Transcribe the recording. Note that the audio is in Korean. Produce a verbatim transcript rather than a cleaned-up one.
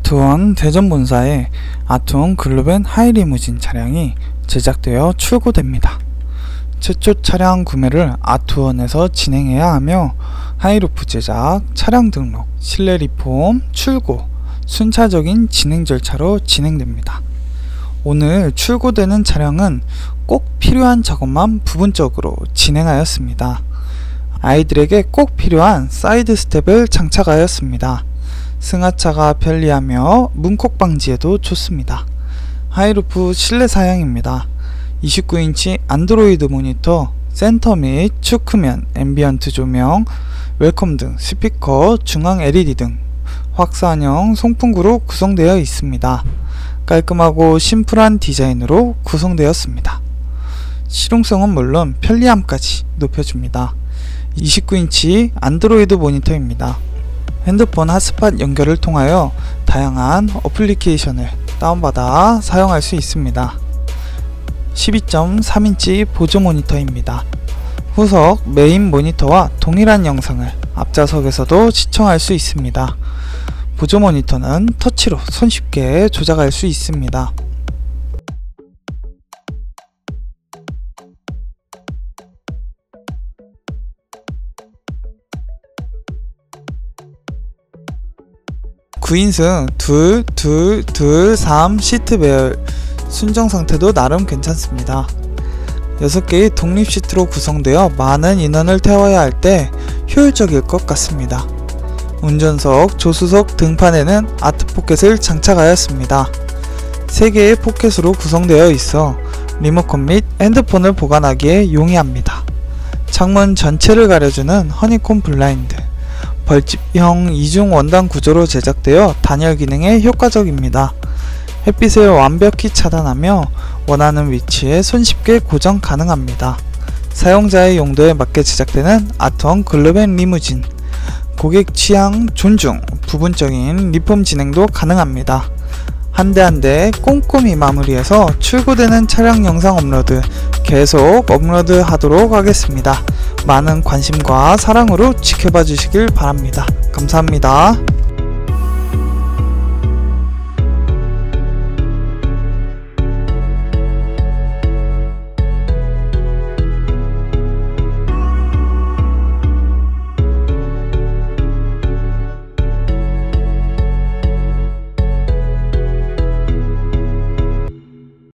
아트원 대전 본사에 아트원 글로벤 하이리무진 차량이 제작되어 출고됩니다. 최초 차량 구매를 아트원에서 진행해야 하며 하이루프 제작, 차량 등록, 실내 리폼, 출고, 순차적인 진행 절차로 진행됩니다. 오늘 출고되는 차량은 꼭 필요한 작업만 부분적으로 진행하였습니다. 아이들에게 꼭 필요한 사이드 스텝을 장착하였습니다. 승하차가 편리하며 문콕 방지에도 좋습니다. 하이루프 실내 사양입니다. 이십구 인치 안드로이드 모니터, 센터 및 축후면, 앰비언트 조명, 웰컴 등, 스피커, 중앙 엘이디 등 확산형 송풍구로 구성되어 있습니다. 깔끔하고 심플한 디자인으로 구성되었습니다. 실용성은 물론 편리함까지 높여줍니다. 이십구 인치 안드로이드 모니터입니다. 핸드폰 핫스팟 연결을 통하여 다양한 어플리케이션을 다운받아 사용할 수 있습니다. 십이 점 삼 인치 보조 모니터입니다. 후석 메인 모니터와 동일한 영상을 앞좌석에서도 시청할 수 있습니다. 보조 모니터는 터치로 손쉽게 조작할 수 있습니다. 구 인승 둘, 둘, 둘, 삼 시트 배열 순정 상태도 나름 괜찮습니다. 여섯 개의 독립 시트로 구성되어 많은 인원을 태워야 할 때 효율적일 것 같습니다. 운전석, 조수석 등판에는 아트 포켓을 장착하였습니다. 세 개의 포켓으로 구성되어 있어 리모컨 및 핸드폰을 보관하기에 용이합니다. 창문 전체를 가려주는 허니콤 블라인드, 벌집형 이중 원단 구조로 제작되어 단열 기능에 효과적입니다. 햇빛을 완벽히 차단하며 원하는 위치에 손쉽게 고정 가능합니다. 사용자의 용도에 맞게 제작되는 아트원 글로벤 리무진, 고객 취향 존중, 부분적인 리폼 진행도 가능합니다. 한 대 한 대 꼼꼼히 마무리해서 출고되는 차량 영상 업로드 계속 업로드 하도록 하겠습니다. 많은 관심과 사랑으로 지켜봐 주시길 바랍니다. 감사합니다.